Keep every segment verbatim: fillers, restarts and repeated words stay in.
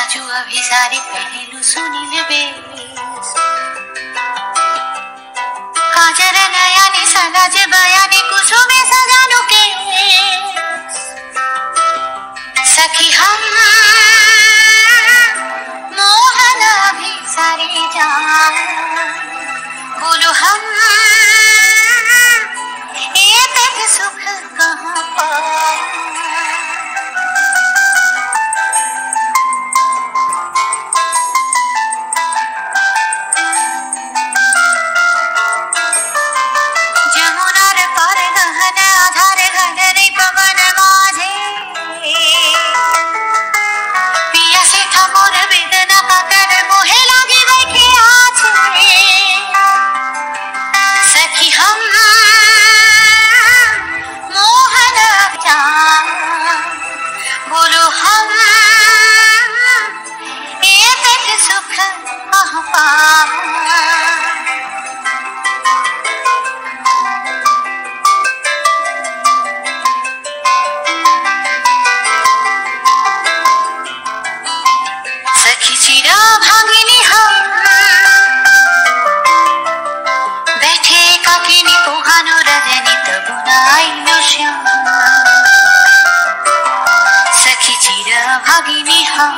साजू अभी सारे पहलू सुनील बे काजर नयाने सनाज बयाने कुसुमे सजानु के सखी हम मोहन अभी सारे जान बोलो हम ये तेरे सुख कहाँ पाए भागिनी हम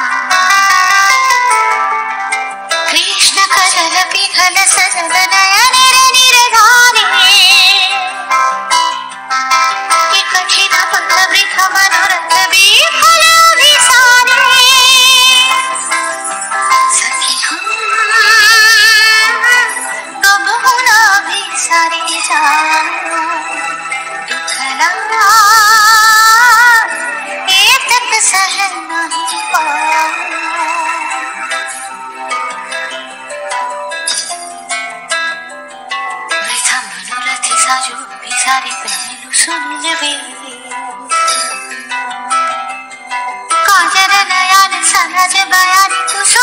कृष्ण कजल पिघल सजल नयन निरधारी कठिन पथ वृथ मनोरथ विफल अभिसारी सखी हम तो बहुल अभिसारी जान दुखला सहन नहीं पाया वृथा मनोरथ साजू भी सारे पहलू सुनील बे काजर नयन सनज बयानी कुछ